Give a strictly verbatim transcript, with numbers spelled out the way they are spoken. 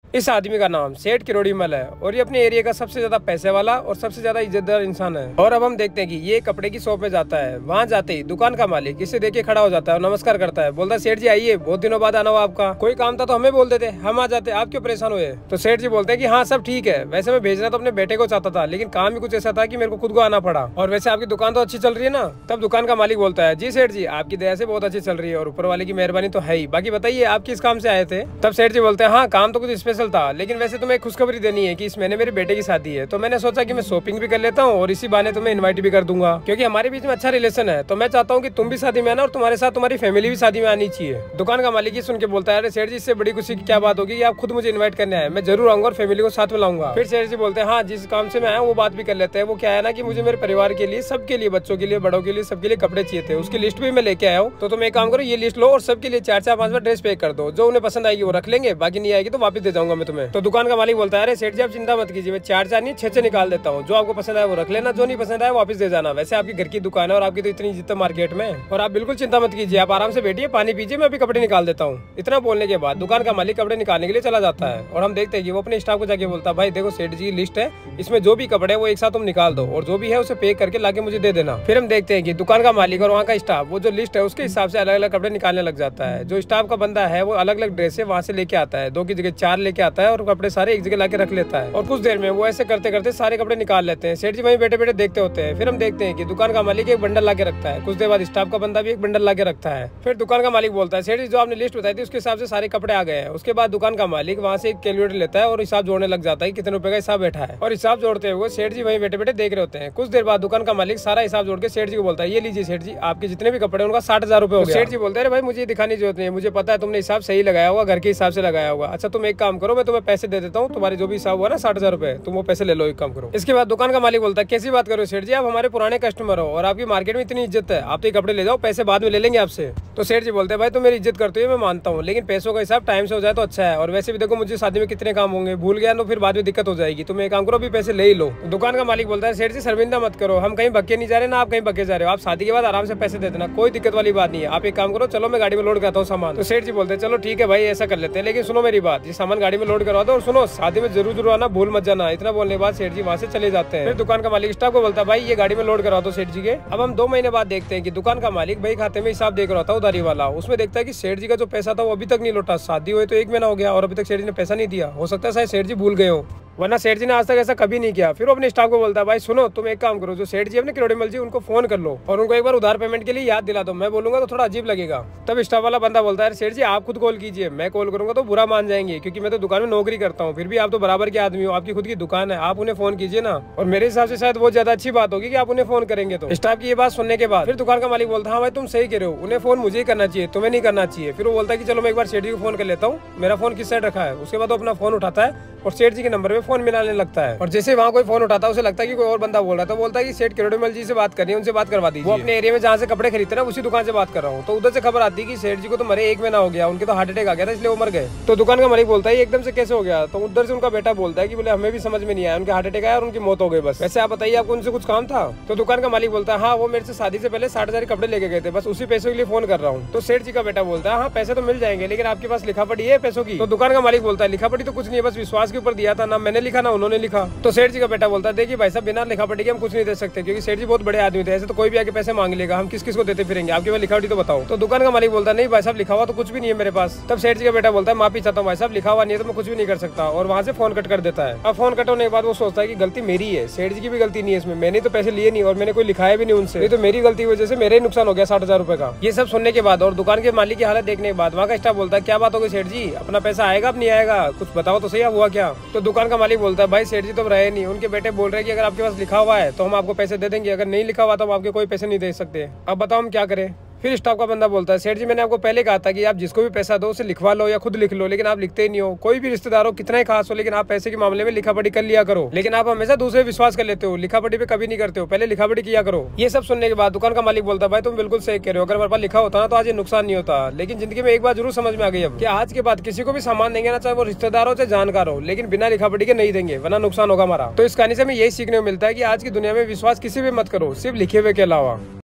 इस आदमी का नाम सेठ किरोड़ीमल है और ये अपने एरिया का सबसे ज्यादा पैसे वाला और सबसे ज्यादा इज्जतदार इंसान है। और अब हम देखते हैं कि ये कपड़े की शॉप में जाता है। वहाँ जाते ही दुकान का मालिक इसे देख के खड़ा हो जाता है और नमस्कार करता है। बोलता है सेठ जी आइए, बहुत दिनों बाद आना हुआ आपका, कोई काम था तो हमें बोल देते, हम आ जाते, आप क्यों परेशान हुए। तो सेठ जी बोलते हैं कि हाँ सब ठीक है, वैसे मैं भेजना तो अपने बेटे को चाहता था, लेकिन काम ही कुछ ऐसा था कि मेरे को खुद को आना पड़ा। और वैसे आपकी दुकान तो अच्छी चल रही है ना। तब दुकान का मालिक बोलता है जी सेठ जी आपकी दया से बहुत अच्छी चल रही है और ऊपर वाले की मेहरबानी तो है ही, बाकी बताइए आप किस काम से आए थे। तब सेठ जी बोलते हैं हाँ काम तो कुछ स्पेशल था, लेकिन वैसे तुम्हें खुशखबरी देनी है कि इस महीने मेरे बेटे की शादी है, तो मैंने सोचा कि मैं शॉपिंग भी कर लेता हूँ और इसी बहाने तुम्हें इनवाइट भी कर दूंगा, क्योंकि हमारे बीच में अच्छा रिलेशन है। तो मैं चाहता हूँ कि तुम भी शादी में आना और तुम्हारे साथ तुम्हारी फैमिली भी शादी में आनी चाहिए। दुकान का मालिक ही सुन के बोलता है अरे सेठ जी इससे बड़ी खुशी की क्या बात होगी कि आप खुद मुझे इन्वाइट करने आए, मैं जरूर आऊंगा और फैमिली को साथ में लाऊंगा। फिर सेठ जी बोलते हैं हाँ जिस काम से मैं आया वो बात भी कर लेते हैं। वो क्या है ना कि मुझे मेरे परिवार के लिए, सबके लिए, बच्चों के लिए, बड़ों के लिए, सबके लिए कपड़े चाहिए थे, उसकी लिस्ट भी मैं लेके आया हूँ। तो तुम एक काम करो ये लिस्ट लो और सबके लिए चार चार पांच बार ड्रेस पैक कर दो, जो उन्हें पसंद आएगी वो रख लेंगे, बाकी नहीं आएगी तो वापस दे जाऊंगा मैं तुम्हें। तो दुकान का मालिक बोलता है अरे सेठ जी आप चिंता मत कीजिए, मैं चार चार नहीं छह छह निकाल देता हूँ, जो आपको पसंद आए वो रख लेना, जो नहीं पसंद आए वापस दे जाना। वैसे आपकी घर की दुकान है और आपकी तो इतनी इज्जत है मार्केट में, और आप बिल्कुल चिंता मत कीजिए, आप आराम से बैठिए, पानी पीजिए, मैं अभी कपड़े निकाल देता हूँ। इतना बोलने के बाद दुकान का मालिक कपड़े निकालने के लिए चला जाता है और हम देखते हैं कि वो अपने स्टाफ को जाके बोलता है भाई देखो सेठ जी की लिस्ट है, इसमें जो भी कपड़े वो एक साथ तुम निकाल दो और जो भी है उसे पैक करके लाके मुझे दे देना। फिर हम देखते हैं कि दुकान का मालिक और वहाँ का स्टाफ वो जो लिस्ट है उसके हिसाब से अलग अलग कपड़े निकालने लग जाता है। जो स्टाफ का बंदा है वो अलग अलग ड्रेस है वहाँ से लेके आता है, दो की जगह चार लेके आता है और कपड़े सारे एक जगह लाके रख लेता है। और कुछ देर में वो ऐसे करते करते सारे कपड़े निकाल लेते हैं। सेठ जी वहीं बैठे बैठे देखते होते हैं। फिर हम देखते हैं कि दुकान का मालिक एक बंडल लाके रखता है, कुछ देर बाद स्टाफ का बंदा भी एक बंडल लाके रखता है। फिर दुकान का मालिक बोलता है सेठ जी जो आपने लिस्ट बताई थी उसके हिसाब से सारे कपड़े आ गए हैं। उसके बाद दुकान का मालिक वहाँ से एक कैलकुलेटर लेता है और हिसाब जोड़ने लग जाता है कितने रुपए का हिसाब बैठा है, और हिसाब जोड़ते हुए सेठ जी वहीं बैठे बैठे देख रहे होते हैं। कुछ देर बाद दुकान का मालिक सारा हिसाब जोड़ के सेठ जी को बोलता है ये लीजिए सेठ जी आपके जितने भी कपड़े उनका साठ हजार रुपए हो गया। सेठ जी बोलते हैं भाई मुझे दिखाने की जरूरत नहीं है, मुझे पता है तुमने हिसाब सही लगाया होगा, घर के हिसाब से लगाया होगा। अच्छा तुम एक काम करो मैं तुम्हें पैसे दे देता हूँ, तुम्हारे जो भी हिसाब हुआ ना साठ हजार रुपए तुम वो पैसे ले लो, एक काम करो। इसके बाद दुकान का मालिक बोलता है कैसी बात करो सेठ जी आप हमारे पुराने कस्टमर हो और आपकी मार्केट में इतनी इज्जत है, आप तो ये कपड़े ले जाओ, पैसे बाद में ले लेंगे आपसे। तो सेठ जी बोलते हैं भाई तुम मेरी इज्जत करते हो मैं मानता हूँ, लेकिन पैसों का हिसाब टाइम से हो जाए तो अच्छा है, और वैसे भी देखो मुझे शादी में कितने काम होंगे, भूल गया तो फिर बाद में दिक्कत हो जाएगी, तुम एक काम करो अभी पैसे ले ही लो। दुकान का मालिक बोलता है सेठ जी शर्मिंदा मत करो, हम कहीं भक्के नहीं जा रहे ना आप कहीं भक्के जा रहे हो, आप शादी के बाद आराम से पैसे दे देना, कोई दिक्कत वाली बात नहीं है। आप एक काम करो चलो मैं गाड़ी में लोड करता हूँ सामान। तो सेठ जी बोलते हैं चलो ठीक है भाई ऐसा कर लेते हैं, लेकिन सुनो मेरी बात, ये सामान गाड़ी में लोड करवा दो और सुनो शादी में जरूर जरूर आना, भूल मत जाना। इतना बोलने के बाद सेठ जी वहाँ से चले जाते हैं। फिर दुकान का मालिक स्टाफ को बोलता है भाई ये गाड़ी में लोड करवा दो सेठ जी के। अब हम दो महीने बाद देखते हैं कि दुकान का मालिक भाई खाते में हिसाब देख रहा था उधारी वाला, उसमें देखता है कि सेठ जी का जो पैसा था वो अभी तक नहीं लौटा, शादी हुई तो एक महीना हो गया और अभी तक सेठ जी ने पैसा नहीं दिया। हो सकता है शायद सेठ जी भूल गए हो, वरना सेठ जी ने आज तक ऐसा कभी नहीं किया। फिर वो अपने स्टाफ को बोलता है भाई सुनो तुम एक काम करो, जो सेठ जी अपने किरोड़ीमल जी उनको फोन कर लो और उनको एक बार उधार पेमेंट के लिए याद दिला दो, मैं बोलूंगा तो थोड़ा अजीब लगेगा। तब स्टाफ वाला बंदा बोलता है सेठ जी आप खुद कॉल कीजिए, मैं कॉल करूंगा तो बुरा मान जाएंगे, क्योंकि मैं तो दुकान में नौकरी करता हूँ, फिर भी आप तो बराबर के आदमी हो, आपकी खुद की दुकान है, आप उन्हें फोन कीजिए ना। और मेरे हिसाब से शायद वो ज्यादा अच्छी बात होगी कि आप उन्हें फोन करेंगे। तो स्टाफ की ये बात सुनने के बाद फिर दुकान का मालिक बोलता है हाँ भाई तुम सही कह रहे हो, उन्हें फोन मुझे ही करना चाहिए, तुम्हें नहीं करना चाहिए। फिर वो बोलता है कि चलो मैं एक बार सेठ जी को फोन कर लेता हूँ, मेरा फोन किस साइड रखा है। उसके बाद वो अपना फोन उठाता है और सेठ जी के नंबर पे फोन मिलाने लगता है, और जैसे वहाँ कोई फोन उठाता है उसे लगता है कि कोई और बंदा बोल रहा था, बोलता है कि सेठ किरोड़ीमल जी से बात करनी है, उनसे बात करवा दीजिए। वो अपने एरिया में जहाँ से कपड़े खरीदते हैं उसी दुकान से बात कर रहा हूँ। तो उधर से खबर आती है कि सेठ जी को तो मरे एक महीना हो गया, उनके तो हार्ट अटैक आ गया था इसलिए वो मर गए। तो दुकान का मालिक बोलता है एकदम से कैसे हो गया। तो उधर से उनका बेटा बोलता है कि बोले हमें भी समझ में नहीं आया, उनके हार्ट अटैक आया और उनकी मौत हो गई बस। वैसे आप बताइए आपको उनसे कुछ काम था। तो दुकान का मालिक बोलता है हाँ वो मेरे से शादी से पहले साठ हजार कपड़े लेके गए थे, बस उसी पैसों के लिए फोन कर रहा हूँ। तो सेठ जी का बेटा बोलता है हाँ पैसे तो मिल जाएंगे, लेकिन आपके पास लिखा पड़ी है पैसों की। तो दुकान का मालिक बोलता है लिखा पड़ी तो कुछ नहीं है, बस विश्वास के ऊपर दिया था, ना मैंने लिखा ना उन्होंने लिखा। तो सेठ जी का बेटा बोलता है देखिए भाई साहब बिना लिखा पड़ी के हम कुछ नहीं दे सकते, क्योंकि सेठ जी बहुत बड़े आदमी थे, ऐसे तो कोई भी आके पैसे मांग लेगा, हम किस किस को देते फिरेंगे, आपके पास लिखा पड़ी तो बताओ। तो दुकान का मालिक बोलता है नहीं भाई साहब लिखा हुआ तो कुछ भी नहीं है मेरे पास। तब सेठ जी का बेटा बोलता है माफी चाहता हूँ भाई साहब लिखा हुआ नहीं है तो मैं कुछ भी नहीं कर सकता, और वहाँ से फोन कट कर देता है। अब फोन कट होने के बाद वो सोचता है कि गलती मेरी है, सेठ जी की भी गलती नहीं है इसमें, मैंने तो पैसे लिए नहीं और मैंने कोई लिखाया भी नहीं उनसे, तो मेरी गलती की वजह से मेरे ही नुकसान हो गया साठ हजार रुपए का। ये सब सुनने के बाद और दुकान के मालिक की हालत देखने के बाद वहाँ का स्टाफ बोलता है क्या बात हो गई सेठ जी, अपना पैसा आएगा अब नहीं आएगा, कुछ बताओ तो सही हुआ क्या। तो दुकान का मालिक बोलता है भाई सेठ जी तो रहे नहीं, उनके बेटे बोल रहे हैं कि अगर आपके पास लिखा हुआ है तो हम आपको पैसे दे देंगे, अगर नहीं लिखा हुआ तो हम आपके कोई पैसे नहीं दे सकते, अब बताओ हम क्या करें। फिर स्टाफ का बंदा बोलता है सेठ जी मैंने आपको पहले कहा था कि आप जिसको भी पैसा दो उसे लिखवा लो या खुद लिख लो, लेकिन आप लिखते ही नहीं हो, कोई भी रिश्तेदार हो कितना ही खास हो, लेकिन आप पैसे के मामले में लिखा पढ़ी कर लिया करो, लेकिन आप हमेशा दूसरे विश्वास कर लेते हो, लिखा पढ़ी पे कभी नहीं करते हो, पहले लिखा पढ़ी किया करो। ये सब सुनने के बाद दुकान का मालिक बोलता है भाई तुम बिल्कुल सही कह रहे हो, अगर हमारे पास लिखा होता ना तो आज ये नुकसान नहीं होता, लेकिन जिंदगी में एक बार जरूर समझ में आ गई अब कि आज के बाद किसी को भी सामान देंगे ना, चाहे वो रिश्तेदार हो चाहे जानकार हो, लेकिन बिना लिखा पढ़ी के नहीं देंगे वरना नुकसान होगा हमारा। तो इस कहानी से हमें यही सीखने को मिलता है कि आज की दुनिया में विश्वास किसी भी मत करो, सिर्फ लिखे हुए के अलावा।